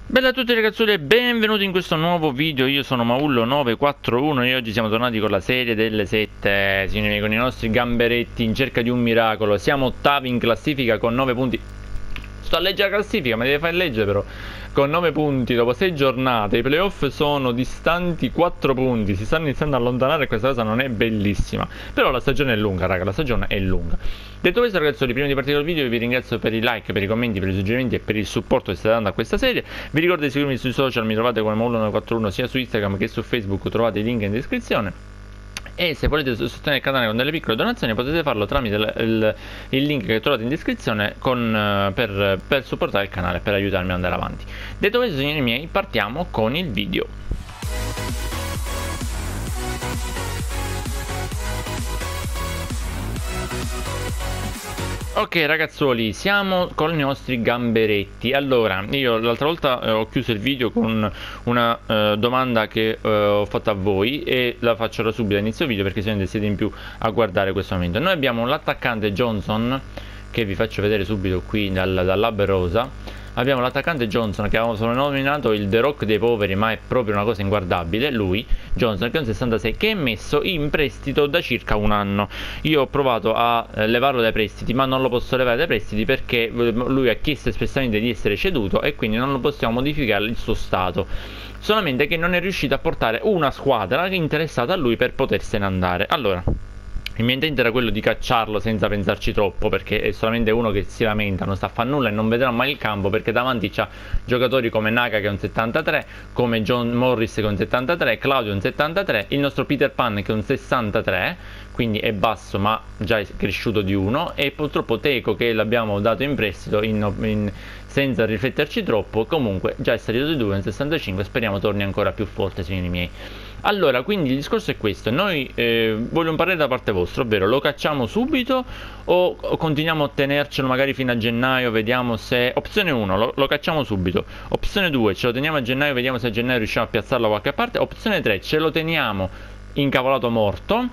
Bella a tutti ragazzuoli e benvenuti in questo nuovo video. Io sono Maullo941 e oggi siamo tornati con la serie delle 7, signori, con i nostri gamberetti in cerca di un miracolo. Siamo ottavi in classifica con 9 punti. Sto a leggere la classifica, ma deve fare leggere però. Con 9 punti dopo 6 giornate, i playoff sono distanti 4 punti, si stanno iniziando a allontanare e questa cosa non è bellissima. Però la stagione è lunga, raga, la stagione è lunga. Detto questo ragazzi, prima di partire col video vi ringrazio per i like, per i commenti, per i suggerimenti e per il supporto che state dando a questa serie. Vi ricordo di seguirmi sui social, mi trovate come Maullo941 sia su Instagram che su Facebook, trovate i link in descrizione. E se volete sostenere il canale con delle piccole donazioni potete farlo tramite il link che trovate in descrizione per supportare il canale, per aiutarmi ad andare avanti. Detto questo signori miei, partiamo con il video. Ok ragazzuoli, siamo con i nostri gamberetti. Allora, io l'altra volta ho chiuso il video con una domanda che ho fatto a voi e la faccio da subito all'inizio video perché se ne siete in più a guardare questo momento. Noi abbiamo l'attaccante Johnson, che vi faccio vedere subito qui dall'Hub Rosa. Abbiamo l'attaccante Johnson che avevamo soprannominato il The Rock dei poveri, ma è proprio una cosa inguardabile. Lui, Johnson, che è un 66, che è messo in prestito da circa un anno. Io ho provato a levarlo dai prestiti, ma non lo posso levare dai prestiti perché lui ha chiesto espressamente di essere ceduto e quindi non lo possiamo modificare il suo stato. Solamente che non è riuscito a portare una squadra interessata a lui per potersene andare. Allora, il mio intento era quello di cacciarlo senza pensarci troppo, perché è solamente uno che si lamenta, non sta a fare nulla e non vedrà mai il campo, perché davanti c'ha giocatori come Naga che è un 73, come John Morris che è un 73, Claudio un 73, il nostro Peter Pan che è un 63, quindi è basso ma già è cresciuto di uno, e purtroppo Teco che l'abbiamo dato in prestito senza rifletterci troppo, comunque già è salito di 2, un 65, speriamo torni ancora più forte signori miei. Allora, quindi il discorso è questo, noi vogliamo parlare da parte vostra, ovvero lo cacciamo subito o continuiamo a tenercelo magari fino a gennaio, vediamo se... Opzione 1, lo cacciamo subito. Opzione 2, ce lo teniamo a gennaio, vediamo se a gennaio riusciamo a piazzarlo da qualche parte. Opzione 3, ce lo teniamo incavolato morto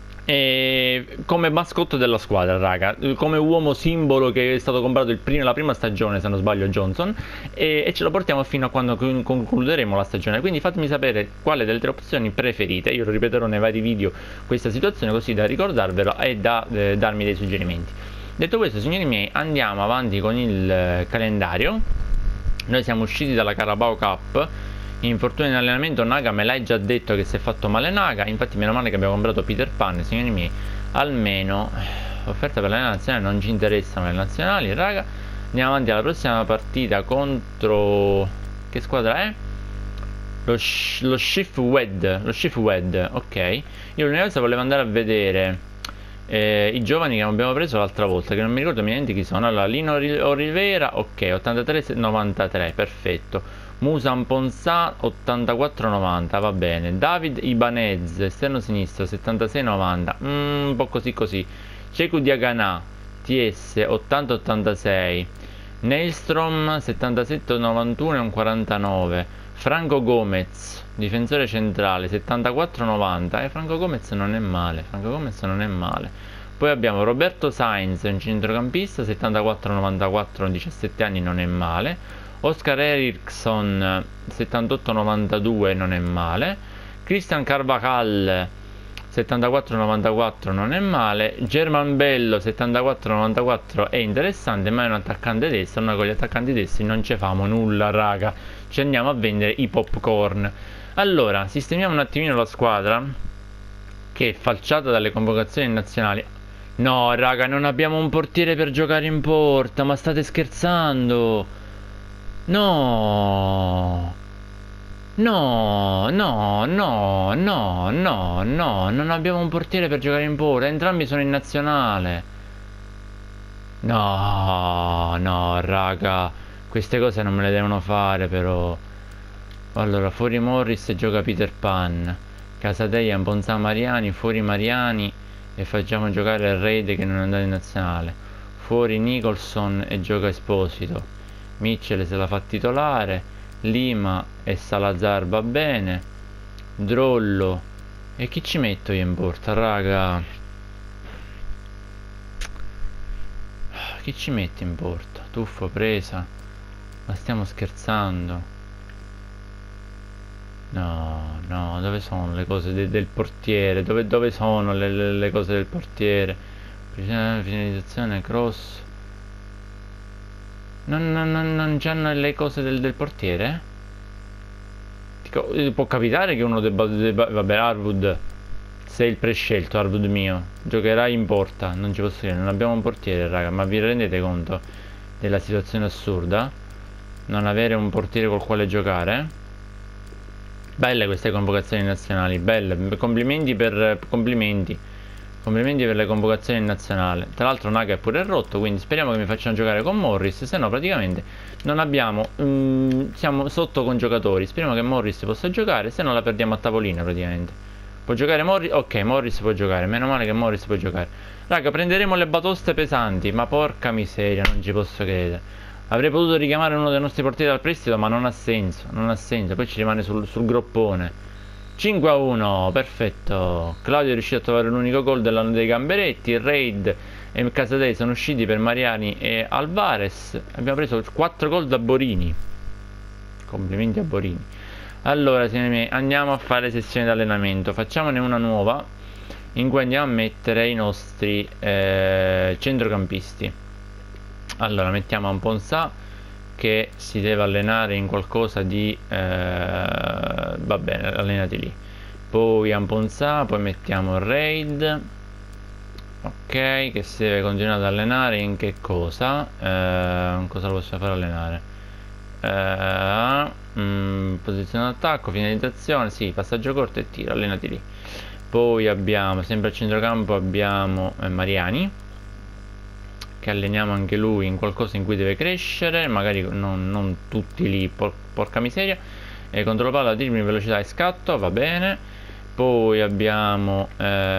come mascotte della squadra, raga, come uomo simbolo che è stato comprato la prima stagione, se non sbaglio, Johnson, e ce lo portiamo fino a quando concluderemo la stagione. Quindi fatemi sapere quale delle tre opzioni preferite. Io lo ripeterò nei vari video questa situazione così da ricordarvelo e da darmi dei suggerimenti. Detto questo signori miei, andiamo avanti con il calendario. Noi siamo usciti dalla Carabao Cup. Infortuni in allenamento, Naga me l'hai già detto che si è fatto male Naga, infatti meno male che abbiamo comprato Peter Pan, signori miei, almeno offerta per le nazionali, non ci interessano le nazionali, raga. Andiamo avanti alla prossima partita contro... che squadra è? Lo Shift Wed, ok. Io l'unica cosa volevo andare a vedere i giovani che abbiamo preso l'altra volta, che non mi ricordo niente chi sono. Allora, Lino Rivera, ok, 83-93, perfetto. Musan Ponsà 84-90, va bene. David Ibanez, esterno sinistro 76-90, un po' così così. Ceku Diaganà TS 80-86, Neilstrom 77-91 e un 49. Franco Gomez, difensore centrale 74-90, e Franco Gomez non è male, Poi abbiamo Roberto Sainz, un centrocampista 74-94, 17 anni, non è male. Oscar Eriksson 78-92, non è male. Christian Carvajal 74-94, non è male. German Bello 74-94 è interessante, ma è un attaccante destro. Noi con gli attaccanti destri non ci famo nulla, raga, ci andiamo a vendere i popcorn. Allora, sistemiamo un attimino la squadra, che è falciata dalle convocazioni nazionali. No raga, non abbiamo un portiere per giocare in porta, ma state scherzando? No, no, no, no, no, no, no, non abbiamo un portiere per giocare in porta, entrambi sono in nazionale. No, no, raga, queste cose non me le devono fare però. Allora, fuori Morris e gioca Peter Pan. Casadeia, Ponzà Mariani, fuori Mariani e facciamo giocare il Raid che non è andato in nazionale. Fuori Nicholson e gioca Esposito. Mitchell se la fa titolare, Lima e Salazar va bene, Drollo, e chi ci metto io in porta, raga? Chi ci mette in porta? Tuffo presa, ma stiamo scherzando? No, no, dove sono le cose del portiere? Dove sono le cose del portiere? Finalizzazione, cross. Non c'hanno le cose del portiere? Dico, può capitare che uno vabbè, Harwood, sei il prescelto, Harwood mio. Giocherai in porta, non ci posso dire, non abbiamo un portiere, raga, ma vi rendete conto della situazione assurda? Non avere un portiere col quale giocare? Belle queste convocazioni nazionali, belle, complimenti per complimenti. Complimenti per le convocazioni in nazionale. Tra l'altro Naga è pure rotto, quindi speriamo che mi facciano giocare con Morris, se no praticamente non abbiamo siamo sotto con giocatori. Speriamo che Morris possa giocare, se no la perdiamo a tavolino praticamente. Può giocare Morris? Ok, Morris può giocare, meno male che Morris può giocare. Raga, prenderemo le batoste pesanti, ma porca miseria, non ci posso credere. Avrei potuto richiamare uno dei nostri portieri dal prestito, ma non ha senso, non ha senso. Poi ci rimane sul groppone. 5-1, perfetto. Claudio è riuscito a trovare l'unico gol dei Gamberetti. Raid e Casadei sono usciti per Mariani e Alvarez. Abbiamo preso 4 gol da Borini. Complimenti a Borini. Allora, signori miei, andiamo a fare sessioni di allenamento. Facciamone una nuova in cui andiamo a mettere i nostri centrocampisti. Allora, mettiamo un Ponsà che si deve allenare in qualcosa di va bene, allenati lì. Poi Amponsà, poi mettiamo Raid, ok, che si deve continuare ad allenare in che cosa? Cosa lo possiamo fare allenare? Posizione d'attacco, finalizzazione, sì, passaggio corto e tiro, allenati lì. Poi abbiamo sempre al centrocampo abbiamo Mariani, che alleniamo anche lui in qualcosa in cui deve crescere, magari non tutti lì, porca miseria. E controllo palla, dribbling, velocità e scatto, va bene. Poi abbiamo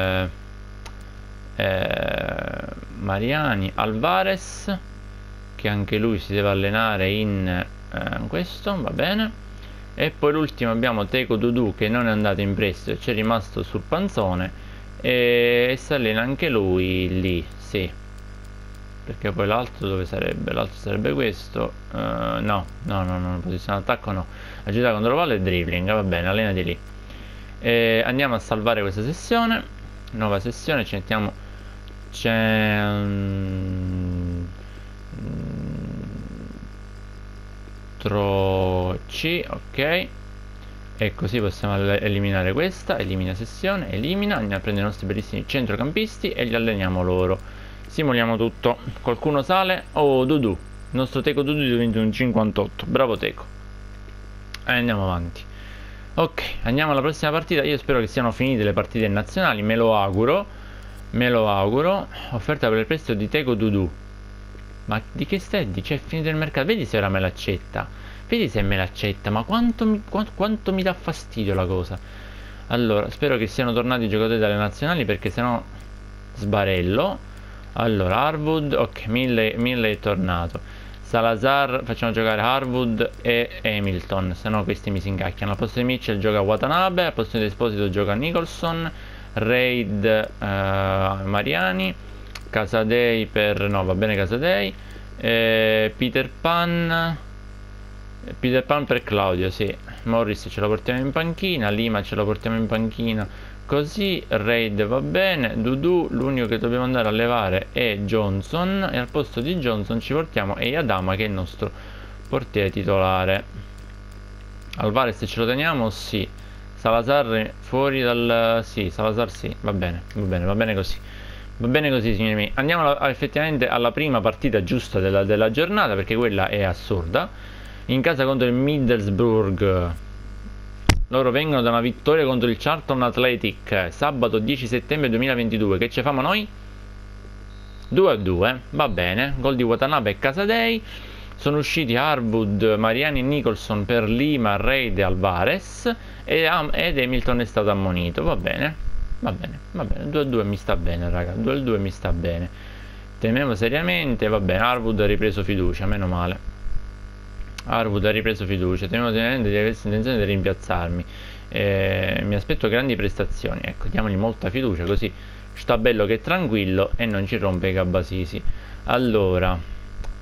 Mariani, Alvarez, che anche lui si deve allenare in questo, va bene. E poi l'ultimo abbiamo Teco Dudu, che non è andato in prestito e c'è rimasto sul panzone e si allena anche lui lì, sì. Perché poi l'altro dove sarebbe? L'altro sarebbe questo. No, posizione d'attacco no. Agilità, controllo palla e dribbling, va bene, allenati lì. Andiamo a salvare questa sessione. Nuova sessione, ci mettiamo C, ok. E così possiamo eliminare questa. Elimina sessione, elimina. Andiamo a prendere i nostri bellissimi centrocampisti e li alleniamo loro. Simuliamo tutto. Qualcuno sale? Oh, Dudu. Il nostro Teco Dudu diventa un 58. Bravo Teco. E andiamo avanti. Ok, andiamo alla prossima partita. Io spero che siano finite le partite nazionali. Me lo auguro. Me lo auguro. Offerta per il prestito di Teco Dudu. Ma di che stai? C'è finito il mercato. Vedi se ora me l'accetta. Vedi se me l'accetta. Ma quanto mi dà fastidio la cosa. Allora, spero che siano tornati i giocatori dalle nazionali, perché sennò sbarello. Allora, Harwood, ok, 1000 è tornato. Salazar, facciamo giocare Harwood e Hamilton, se no questi mi si incacchiano. Al posto di Mitchell gioca Watanabe, al posto di Esposito gioca Nicholson, Raid Mariani, Casadei per... no, va bene Casadei, Peter Pan per Claudio, sì. Morris ce lo portiamo in panchina, Lima ce lo portiamo in panchina. Così Raid va bene, Dudu, l'unico che dobbiamo andare a levare è Johnson e al posto di Johnson ci portiamo Eyadama, che è il nostro portiere titolare. Alvarez ce lo teniamo? Sì. Salazar fuori dal... sì, Salazar sì, va bene così. Va bene così, signori miei. Andiamo effettivamente alla prima partita giusta della giornata, perché quella è assurda. In casa contro il Middlesbrough. Loro vengono da una vittoria contro il Charlton Athletic sabato 10 settembre 2022. Che ci famo noi? 2-2, va bene. Gol di Watanabe e Casadei. Sono usciti Harwood, Mariani e Nicholson per Lima, Raid e Alvarez. Ed Hamilton è stato ammonito. Va bene. 2-2 mi sta bene, raga. 2-2 mi sta bene. Temevo seriamente. Va bene. Harwood ha ripreso fiducia, meno male. Harwood ha ripreso fiducia, temevo seriamente di avere intenzione di rimpiazzarmi. Mi aspetto grandi prestazioni, ecco, diamogli molta fiducia, così sta bello che è tranquillo e non ci rompe i gabbasisi. Allora,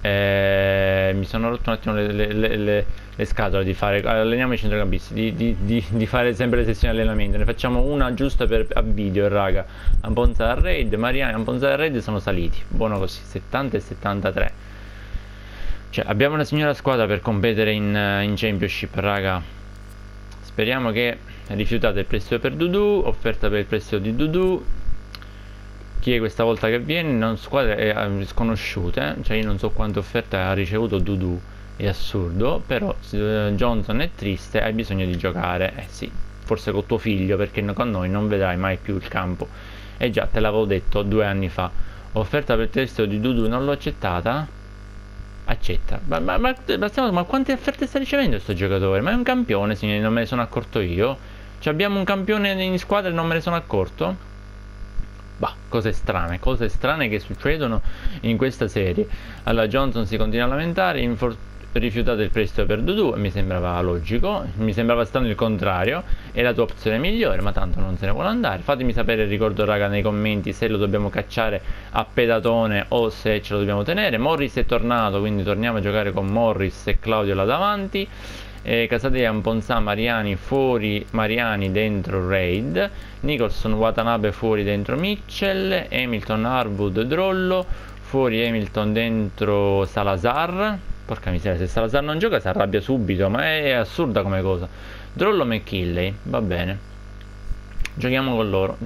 Mi sono rotto un attimo le scatole di fare. Alleniamo i centrocampisti, di fare sempre le sessioni di allenamento. Ne facciamo una giusta a video, raga. Amponza e Raid, Mariani, Amponza e Raid sono saliti. Buono così, 70 e 73. Cioè, abbiamo una signora squadra per competere in Championship, raga. Speriamo che rifiutate il prestito per Dudu, offerta per il prestito di Dudu. Chi è questa volta che viene? Non squadre sconosciute, cioè io non so quante offerte ha ricevuto Dudu, è assurdo, però Johnson è triste, hai bisogno di giocare, sì, forse con tuo figlio, perché con noi non vedrai mai più il campo, e già te l'avevo detto 2 anni fa, offerta per il prestito di Dudu non l'ho accettata, accetta, ma quante offerte sta ricevendo questo giocatore? Ma è un campione, signori, non me ne sono accorto io, cioè abbiamo un campione in squadra e non me ne sono accorto? Bah, cose strane che succedono in questa serie. Allora Johnson si continua a lamentare, rifiutato il prestito per Dudu, mi sembrava logico, mi sembrava strano il contrario, è la tua opzione migliore, ma tanto non se ne vuole andare. Fatemi sapere, ricordo raga, nei commenti se lo dobbiamo cacciare a pedatone o se ce lo dobbiamo tenere. Morris è tornato, quindi torniamo a giocare con Morris e Claudio là davanti. Casadei, Amponza, Mariani fuori, Mariani dentro Raid, Nicholson, Watanabe fuori dentro Mitchell, Hamilton, Harwood, Drollo fuori, Hamilton dentro Salazar. Porca miseria, se Salazar non gioca si arrabbia subito, ma è assurda come cosa. Drollo, McKinley, va bene, giochiamo con loro,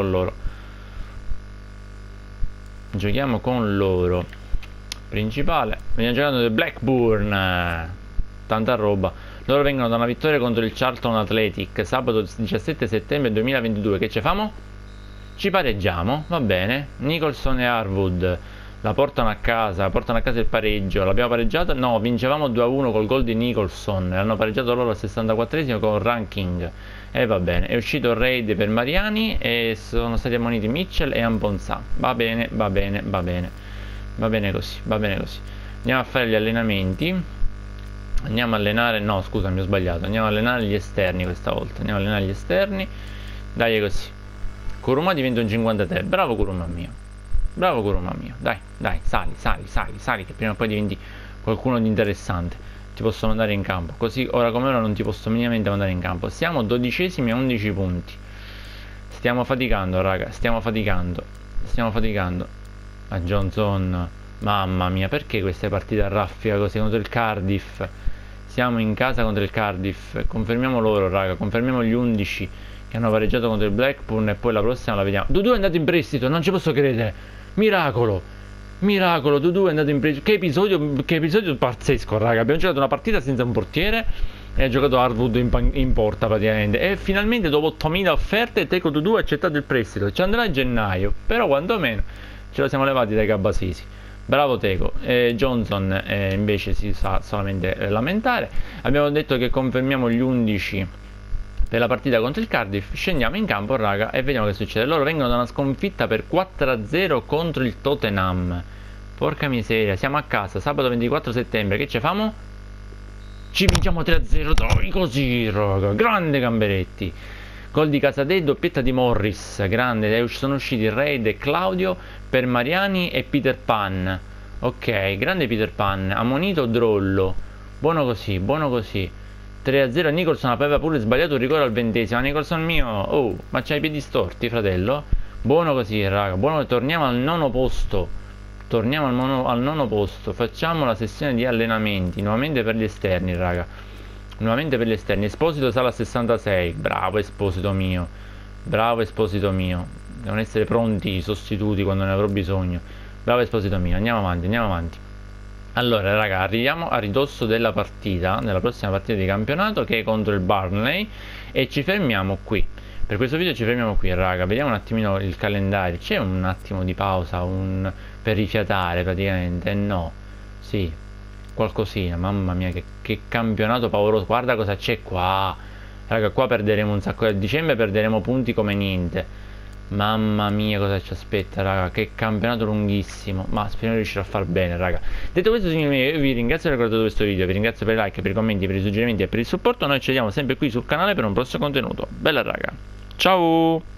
giochiamo con loro. Principale, veniamo giocando del Blackburn, tanta roba. Loro vengono da una vittoria contro il Charlton Athletic sabato 17 settembre 2022. Che ci famo? Ci pareggiamo, va bene. Nicholson e Harwood la portano a casa il pareggio. L'abbiamo pareggiata? No, vincevamo 2-1 col gol di Nicholson. L'hanno pareggiato loro al 64esimo con Ranking. E va bene. È uscito il raid per Mariani e sono stati ammoniti Mitchell e Amponza. Va bene così. Andiamo a fare gli allenamenti. Andiamo a allenare, no scusami ho sbagliato, andiamo a allenare gli esterni questa volta, dai, è così. Kuruma diventa un 53, bravo Kuruma mio, dai, sali, che prima o poi diventi qualcuno di interessante, ti posso mandare in campo, così ora come ora non ti posso minimamente mandare in campo. Siamo 12esimi a 11 punti, stiamo faticando raga, a Johnson, mamma mia, perché queste partite a raffica così contro il Cardiff? Siamo in casa contro il Cardiff, confermiamo loro raga, confermiamo gli 11 che hanno pareggiato contro il Blackburn e poi la prossima la vediamo. Dudu è andato in prestito, non ci posso credere, miracolo, Dudu è andato in prestito, che episodio pazzesco raga, abbiamo giocato una partita senza un portiere e ha giocato Harwood in porta praticamente, e finalmente dopo 8000 offerte Teco Dudu ha accettato il prestito, ci andrà a gennaio, però quantomeno ce lo siamo levati dai cabasesi. Bravo Teco. Johnson invece si sa solamente lamentare. Abbiamo detto che confermiamo gli 11 per la partita contro il Cardiff. Scendiamo in campo raga e vediamo che succede. Loro vengono da una sconfitta per 4-0 contro il Tottenham. Porca miseria, siamo a casa sabato 24 settembre. Che ci famo? Ci vinciamo 3-0, dai, così raga. Grande Gamberetti. Gol di Casadei, doppietta di Morris, grande, sono usciti Raid e Claudio per Mariani e Peter Pan. Ok, grande Peter Pan, ammonito Drollo, buono così. 3-0, Nicholson aveva pure sbagliato un rigore al 20esimo, Nicholson mio, oh, ma c'hai i piedi storti fratello? Buono così raga, buono, torniamo al nono posto, facciamo la sessione di allenamenti, nuovamente per gli esterni raga. Esposito sale a 66, bravo Esposito mio, devono essere pronti i sostituti quando ne avrò bisogno, bravo Esposito mio, andiamo avanti. Allora raga, arriviamo a ridosso della prossima partita di campionato che è contro il Burnley e ci fermiamo qui. Per questo video ci fermiamo qui raga, vediamo un attimino il calendario, c'è un attimo di pausa per rifiatare praticamente, no, sì. Qualcosina, mamma mia che campionato pauroso, guarda cosa c'è qua raga, qua perderemo un sacco, a dicembre perderemo punti come niente, mamma mia cosa ci aspetta raga, che campionato lunghissimo, ma speriamo di riuscire a far bene raga. Detto questo signori miei, io vi ringrazio per aver guardato questo video, vi ringrazio per i like, per i commenti, per i suggerimenti e per il supporto. Noi ci vediamo sempre qui sul canale per un prossimo contenuto. Bella raga, ciao.